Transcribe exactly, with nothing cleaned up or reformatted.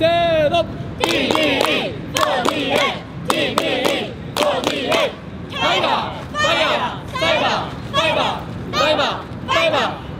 せーの。 ティーティーイー、フォーティーエー、ティーティーイー、フォーティーエー、ファイバー、ファイバー、ファイバー、ファイバー、ファイバー、ファイバー。